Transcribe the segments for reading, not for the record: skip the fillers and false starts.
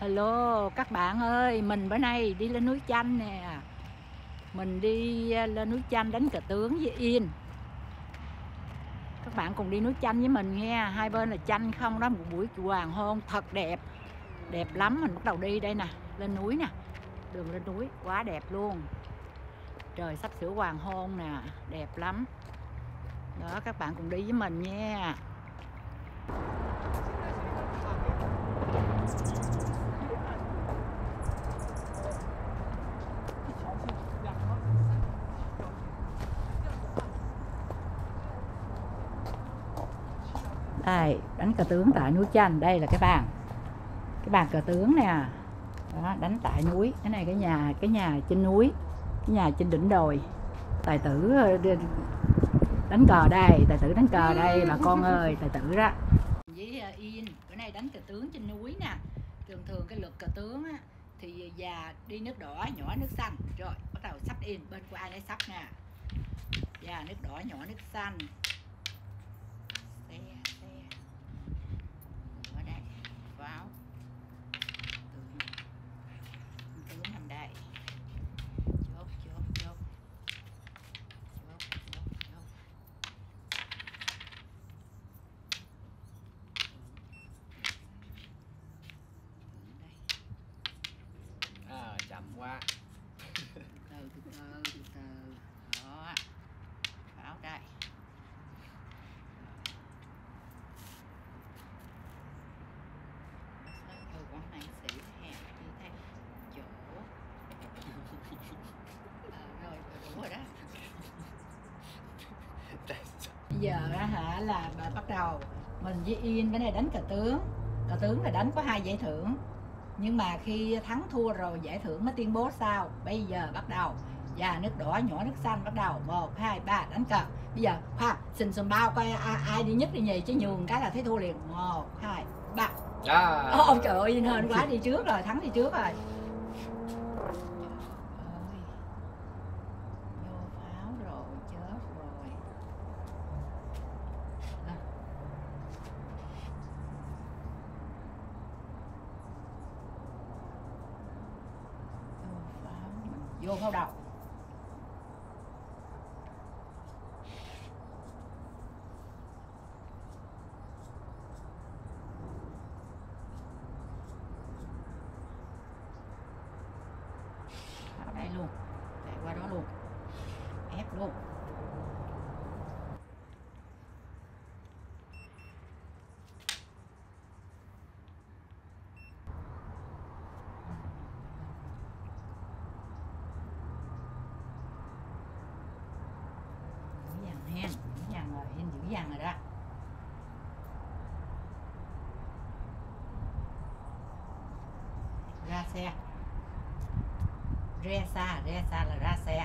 Hello các bạn ơi, mình bữa nay đi lên núi Chanh nè. Mình đi lên núi Chanh đánh cờ tướng với Yên. Các bạn cùng đi núi Chanh với mình nghe. Hai bên là chanh không đó, một buổi hoàng hôn thật đẹp. Đẹp lắm, mình bắt đầu đi đây nè, lên núi nè. Đường lên núi quá đẹp luôn. Trời sắp sửa hoàng hôn nè, đẹp lắm. Đó, các bạn cùng đi với mình nha. Đây, đánh cờ tướng tại núi Chanh. Đây là cái bàn cờ tướng nè. Đó, đánh tại núi. Cái này cái nhà trên núi, cái nhà trên đỉnh đồi. Tài tử đánh cờ đây, tài tử đánh cờ đây bà con ơi, tài tử đó. Với Yên bữa nay đánh cờ tướng trên núi nè. Thường thường cái luật cờ tướng á thì già đi nước đỏ, nhỏ nước xanh. Rồi bắt đầu sắp Yên, bên của ai lấy sắp nè. Già nước đỏ, nhỏ nước xanh. Xe ở đây, pháo tướng nằm đây. Chốt. Chậm quá. Từ từ đó, pháo đây. Quán này sĩ hẹp như thế chỗ rồi đủ rồi đó. Bây giờ là bà bắt đầu mình với Yên bên này đánh cờ tướng là đánh có 2 giải thưởng, nhưng mà khi thắng thua rồi giải thưởng nó tuyên bố sao. Bây giờ bắt đầu già nước đỏ, nhỏ nước xanh, bắt đầu 1, 2, 3 đánh cờ. Bây giờ khoan xin sầm bao coi ai đi nhất đi nhì, chứ nhường cái là thấy thua liền. 1, 2, 3. Ôi trời ơi, Yên hên quá, đi trước rồi, thắng đi trước rồi. Vô pháo rồi, chết rồi. Vô pháo đầu. Ở đây luôn, chạy qua đó luôn, ép luôn. Giữ dằn rồi, Yên giữ dằn rồi đó. Ra xe. Re xa là ra xe.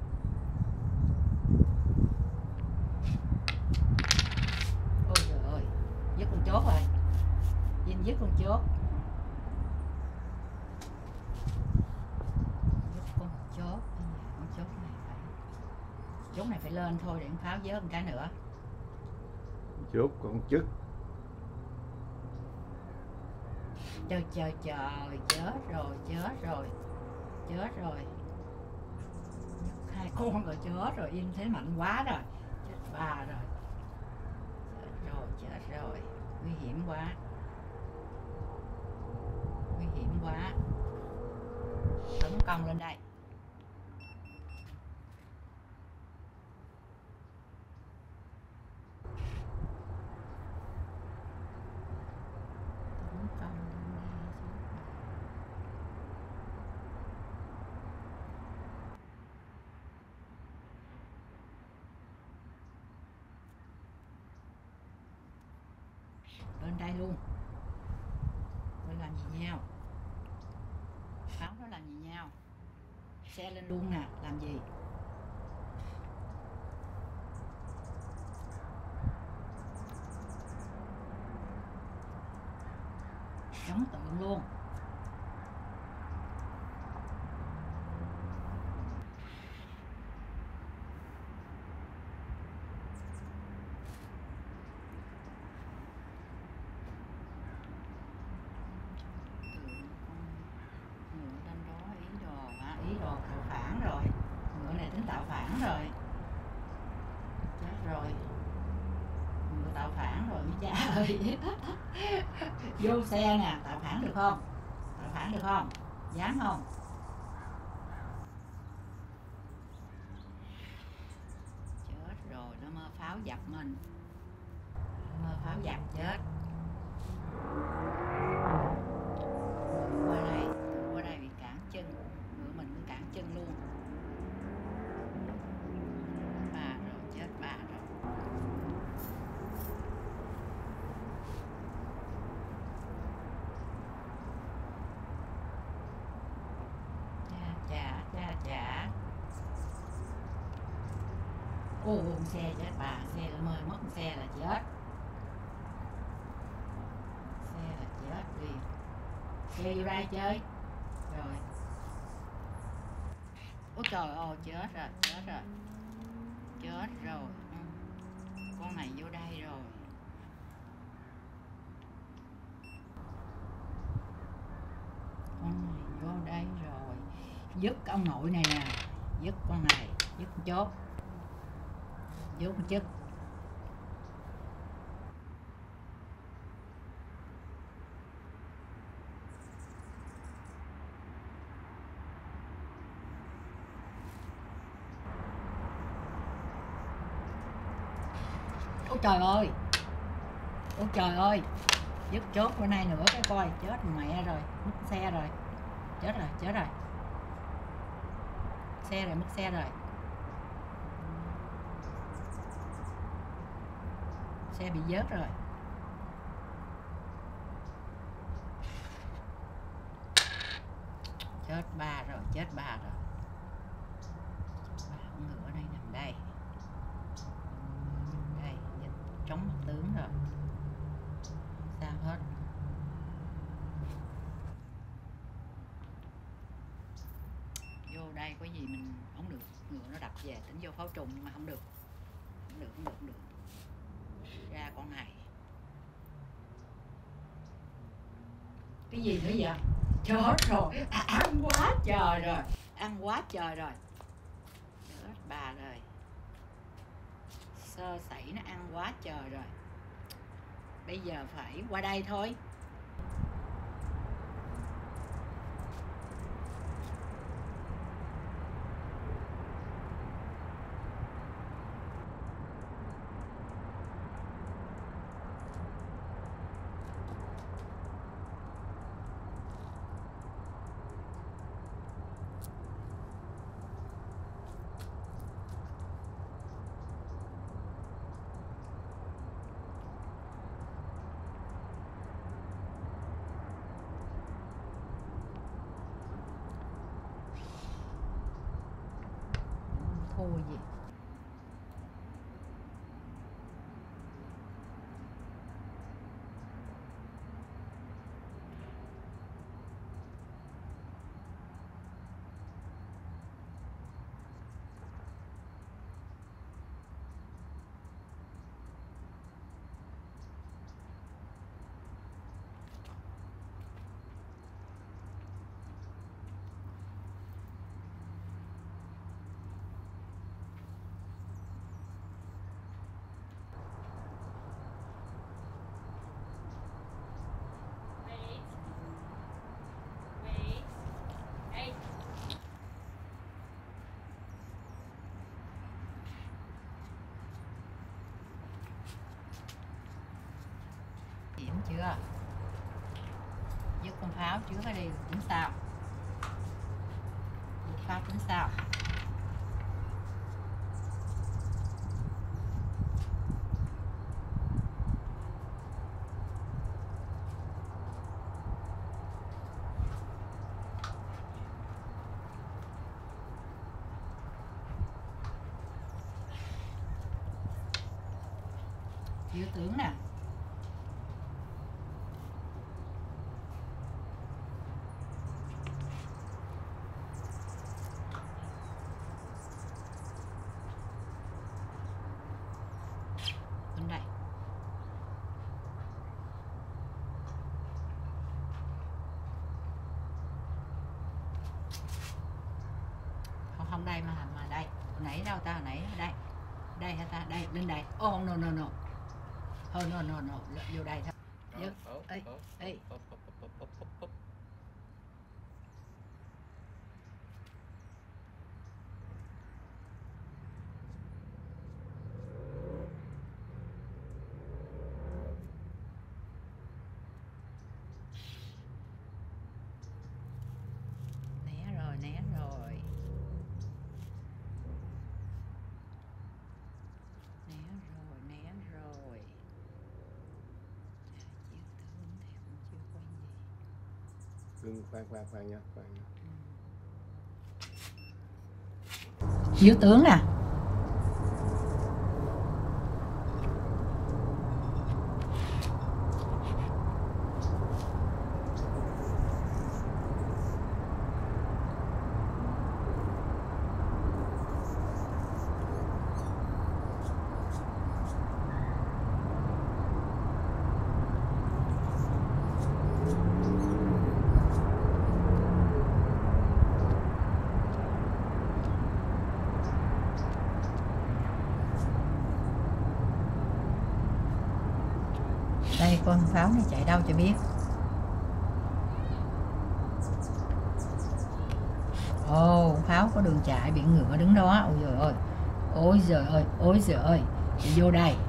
Ôi trời ơi, dứt con chốt rồi. Yên dứt con chốt. Chốt này phải lên thôi, để pháo vớt một cái nữa. Chốt con chức. Trời chết rồi. Hai con rồi, chết rồi. Yên thế mạnh quá rồi, chết ba rồi. Chết rồi, nguy hiểm quá. Tấn công lên đây. Lên đây luôn. Tôi làm gì nhau? Pháo nó làm gì nhau? Xe lên luôn nè, làm gì? Chống tượng luôn. ơi. Vô xe nè, tạo phản được không? Tạo phản được không? Dám không? Chết rồi, nó mơ pháo giặc mình. Mơ pháo giặc chết. Qua đây bị cản chân. Ngựa mình cũng cản chân luôn. Bà rồi, chết bà rồi. Chà. Ô, xe chết bà, xe là mời mất xe là chết. Xe là chết đi. Xe vô đây chơi. Rồi. Ôi trời ơi, chết rồi. Chết rồi. Con này vô đây rồi. Con này vô đây rồi. Dứt ông nội này nè. Dứt con này. Dứt chốt. Dứt chức. Ôi trời ơi. Dứt chốt bữa nay nữa cái coi. Chết mẹ rồi. Mất xe rồi. Chết rồi. Mất xe rồi. Xe bị vớt rồi. Chết ba rồi. Con ngựa đây nằm đây. Trống mặt tướng rồi. Sao hết. Vô đây có gì mình không được. Ngựa nó đập về tính vô pháo trùng mà không được. Không được. Ra con này. Cái gì nữa vậy? Chết rồi. Ăn quá trời rồi. Chết bà rồi. Sơ sẩy nó ăn quá trời rồi. Bây giờ phải qua đây thôi. Thua gì. Điểm chưa? Dứt con pháo trước đi tính sao? Dứt pháo tính sao? Thiếu tướng nè. Bên đây. Không đây mà đây. Hồi nãy đâu ta, hồi nãy đây. Đây hả ta? Đây, lên đây. Oh no. no, vô đây thôi. Ê, ê. Né rồi. Né rồi. Chiếu tướng thì cũng chưa có gì. Khoan nha. Chiếu tướng nè. Đây con pháo này chạy đâu cho biết. Pháo có đường chạy, bị ngựa đứng đó. Ôi giời ơi. Đi vô đây.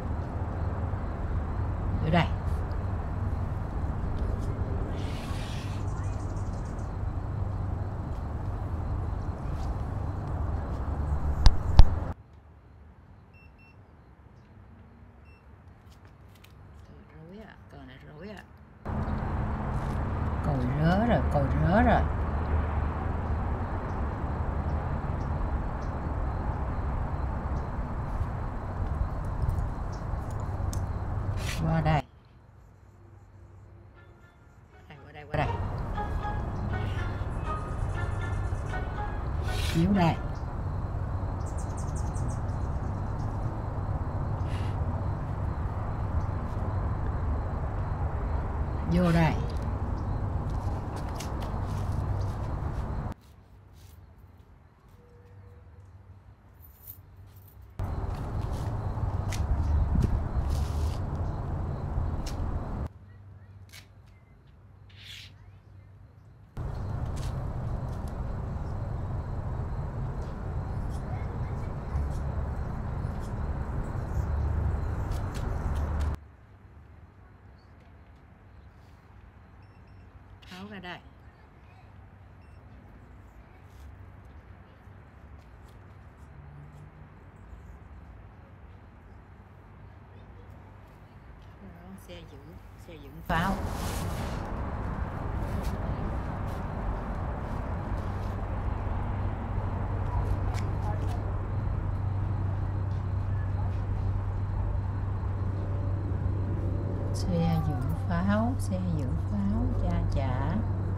Cờ này rối à. Còi rớ rồi. Qua đây. Qua đây. Chiếu đây. Vô đây. Tháo ra đây. Đó, xe giữ pháo. Xe giữ pháo chà.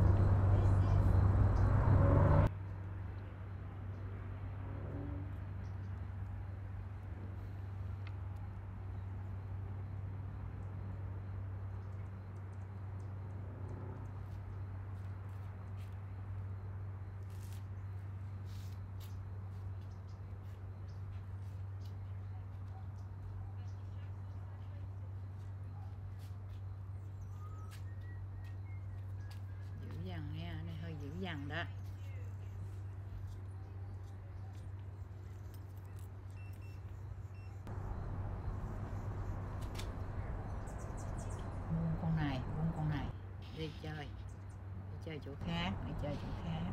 Dữ dằn đó. Buông con này đi chơi chỗ khác. Đi chơi chỗ khác.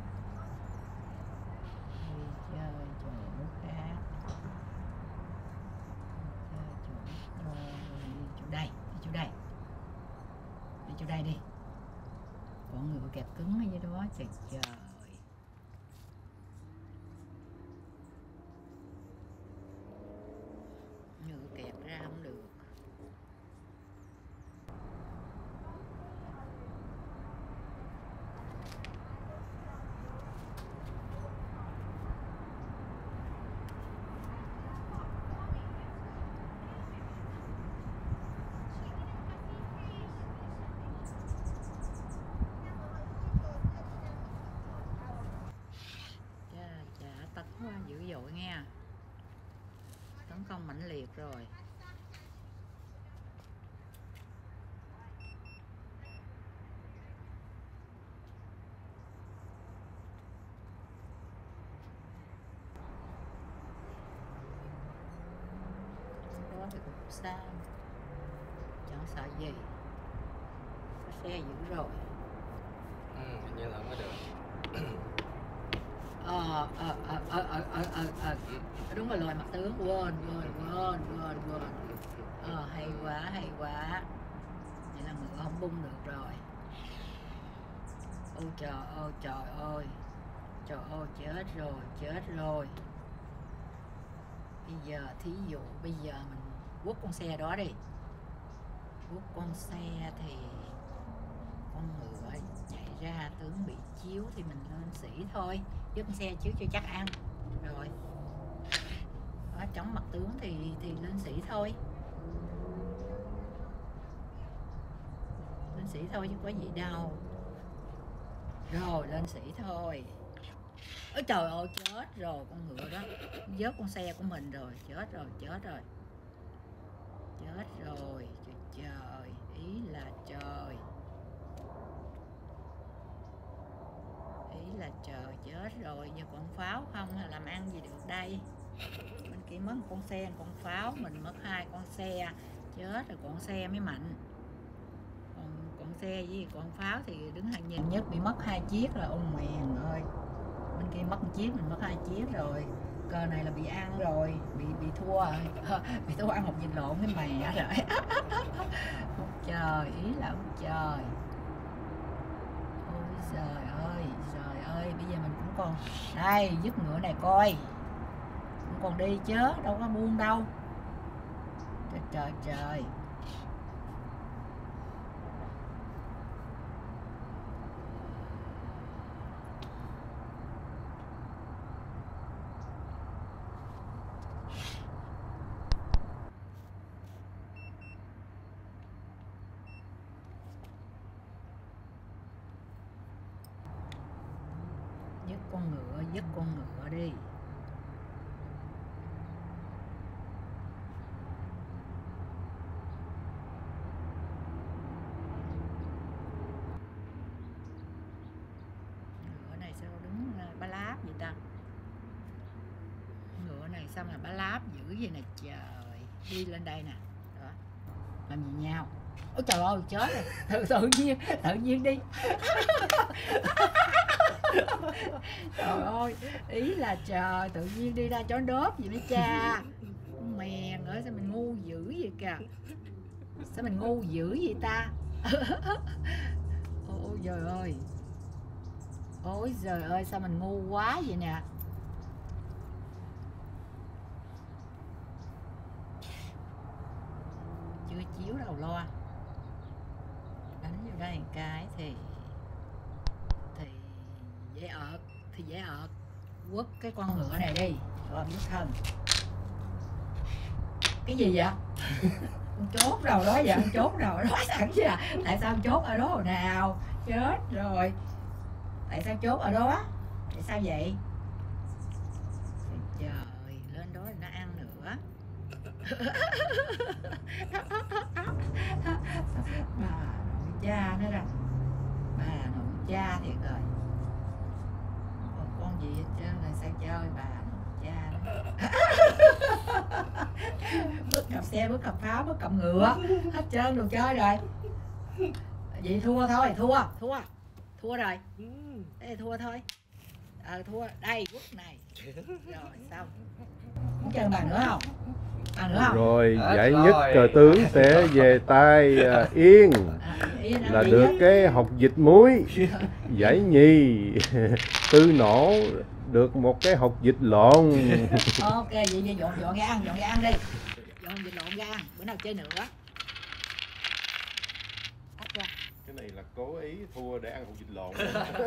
Đi chỗ đây đi. Con ngựa kẹp cứng ở dưới đó. Trời. Ngựa kẹp ra không được. Tấn quá dữ dội nghe. Tấn công mãnh liệt rồi. sao. Chẳng sợ gì. Có xe dữ rồi. Hình như là không có được. Đúng rồi, lòi mặt tướng. Quên. Hay quá. Vậy là ngựa không bung được rồi. Ôi trời ơi. Trời ơi, chết rồi. Bây giờ thí dụ bây giờ mình quất con xe đó đi. Quất con xe thì con ngựa chạy ra tướng bị chiếu thì mình lên sĩ thôi, chứ con xe chiếu cho chắc ăn rồi. Đó, chống mặt tướng thì lên sĩ thôi. Lên sĩ thôi chứ có gì đâu. Rồi lên sĩ thôi. Ôi trời ơi, chết rồi, con ngựa đó vớt con xe của mình rồi. Chết rồi. Trời, ý là trời, chết rồi. Giờ còn pháo không hay làm ăn gì được đây. Mình chỉ mất con xe, con pháo, mình mất 2 con xe. Chết rồi, con xe mới mạnh. Còn xe với con pháo thì đứng hàng nhanh nhất, bị mất 2 chiếc rồi. Ông mèn ơi, bên kia mất 1 chiếc, mình mất 2 chiếc rồi. Cờ này là bị ăn rồi, bị thua bị thua ăn một vịt lộn cái mè rồi. Ông trời, ý là ông trời. Ôi trời ơi, bây giờ mình cũng còn đây, dứt ngựa này coi, cũng còn đi chứ đâu có buông đâu. Trời. Dứt con ngựa đi. Ngựa này sao đứng bá láp vậy ta? Ngựa này sao mà bá láp dữ vậy nè trời. Đi lên đây nè. Đó. Làm gì nhau? Ôi trời ơi, chết rồi. Tự nhiên đi. Trời ơi, ý là trời, tự nhiên đi ra chó đớp gì mấy cha. Mèn ơi, sao mình ngu dữ vậy kìa. Sao mình ngu dữ vậy ta. Ôi trời ơi, sao mình ngu quá vậy nè. Chưa chiếu đâu lo. Đánh vô đây một cái thì dễ ợt. Quất cái con ngựa này đi rồi biết thân. Cái gì vậy? Con chốt rồi đó, giờ con chốt rồi đó sẵn chứ à. Tại sao con chốt ở đó nào? Chết rồi. Tại sao chốt ở đó? Tại sao vậy? Trời, lên đó thì nó ăn nữa. Bà nội cha nữa rồi. Bà nội cha thiệt rồi. Con gì hết trơn là sao chơi bà nội cha đó. Bước cặp xe, bước cặp pháo, bước cặp ngựa, hết trơn đồ chơi rồi. Vậy thua thôi, thua rồi. Đây thua thôi. Thua đây, quất này. Rồi xong. Muốn chơi bà nữa không? Rồi giải nhất cờ tướng sẽ về tay Yên là được cái hột vịt muối. Giải nhì Tư Nổ được một cái hột vịt lộn. Ok, vậy dọn ra ăn đi. Dọn vịt lộn ra ăn, bữa nào chơi nữa. Cái này là cố ý thua để ăn hột vịt lộn.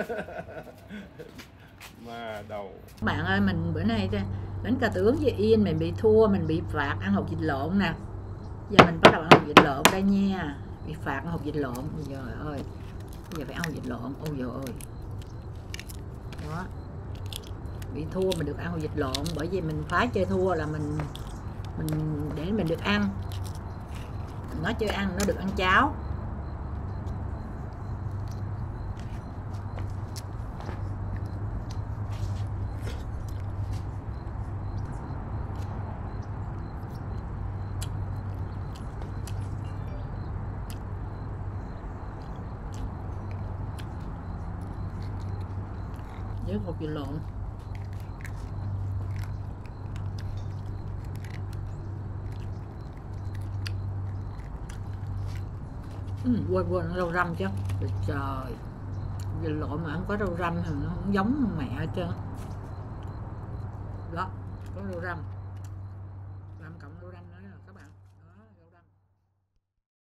Mà đầu. Các bạn ơi, mình bữa nay đánh cờ tướng với Yên, mình bị thua, mình bị phạt ăn hột vịt lộn nè. Giờ mình bắt đầu ăn hột vịt lộn đây nha. Bị phạt ăn hột vịt lộn. Trời ơi, bây giờ phải ăn hột vịt lộn. Ôi trời ơi. Đó. Bị thua mình được ăn hột vịt lộn, bởi vì mình phá chơi thua là mình để mình được ăn. Nó chơi ăn, nó được ăn cháo. với hột vịt lộn. Quên rau răm chứ. Trời, vịt lộn mà không có rau răm thì nó không giống mẹ hết trơn. Đó, có rau răm.